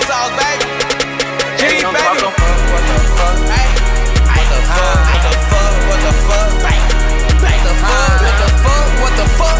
sauce, baby. G, baby. What the fuck? Hey. What the fuck? What the fuck? What the fuck? What the fuck? What the fuck? What the fuck?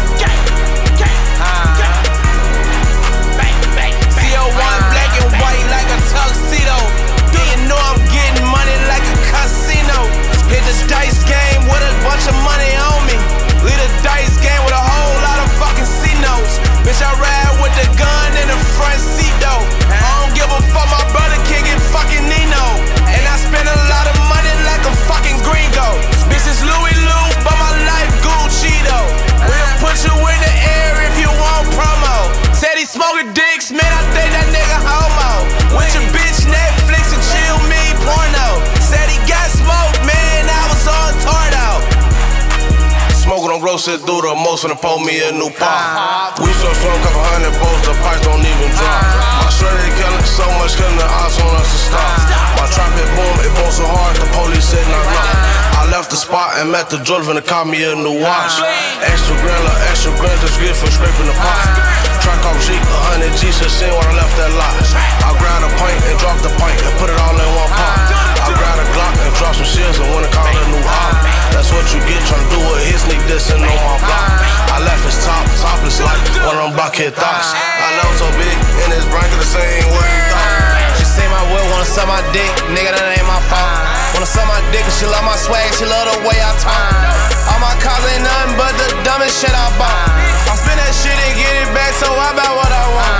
CO1 black and white like a tuxedo. Do you know I'm getting money like a casino? Hit the dice game with a bunch of money on me. Lead a dice game with a whole lot of fucking C-notes. Bitch, I ride with the gun in the front seat though. I don't give a fuck, my brother can't get fucking Nino. And I spend a lot of money like a fucking gringo. Bitch, it's Louis Lou, but my life Gucci though. We'll put you in the air if you want promo. Said he smoking dicks, man, I think that nigga homo. With your bitch Netflix and chill me porno. Said he got smoked, man, I was on Tordo. Smoking on roasted through the most and pour me a new pop. We so strong, couple hundred bolts, the price don't even drop. My shredded killing, so much killing, the odds on us to stop. My trap hit boom, it boom so hard, the police said not knock. I left the spot and met the drill and caught me a new watch. Extra grand, just good for scraping the pot. Truck off Jeep, 100 G's, just seen when I left that lot. I grabbed a pint and dropped the pint and put it all in one pot. I grabbed a Glock and dropped some shields and went and called a new op. That's what you get tryna do with his sneak dissing on my block. I left his topless like one of them blockhead thoughts. I know so big in his brain cause the same way he thought. She say my will, wanna suck my dick, nigga that ain't my fault. Wanna suck my dick cause she love my swag, she love the way I talk. All my cars ain't nothing but the dumbest shit I bought. I spend that shit and get it back, so I buy what I want.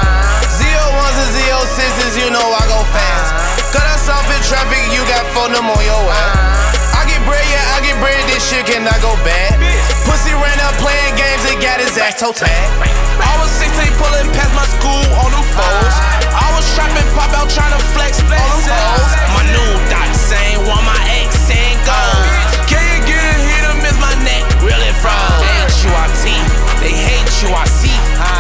Z01s and Z06s, you know I go fast. Cut us off in traffic, you got 4 them on your ass. I get bread, yeah, I get bread, this shit cannot go bad. Pussy ran up playing games and got his ass toe tag. I was 16 pulling past my school on them foes. I was trapping, pop out trying to flex on them foes. My new dot same one my ex saying goes. Can you get a hit or miss my neck? Really froze. They hate you, I see. They hate you, I see.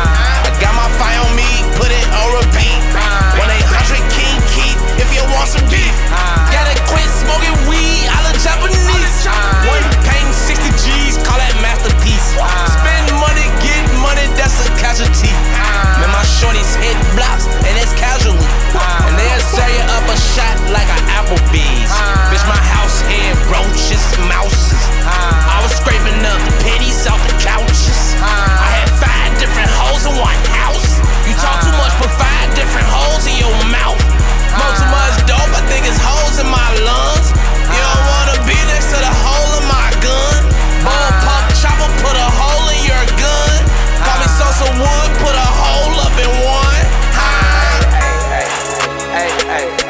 I got my fire on me, put it on repeat. 1-800 King Keith if you want some beef. Gotta quit smoking weed, I look Japanese. One pain, 60 G's, call that masterpiece. Spend money, get money, that's a casualty. Man, my shorties hit blocks, and it's casually. And they'll sell you up a shot like an Applebee's. Bitch, my house had roaches, mouses. I was scraping up the pennies off the couches. I had 5 different holes in one house. You talk too much, put 5 different holes in your mouth. Smoke too much dope, I think it's holes in my lungs. You don't wanna be next to the hole in my gun. Bull pump chopper, put a hole in your gun. Call me Sosa Wood, put a hole up in one. Hey.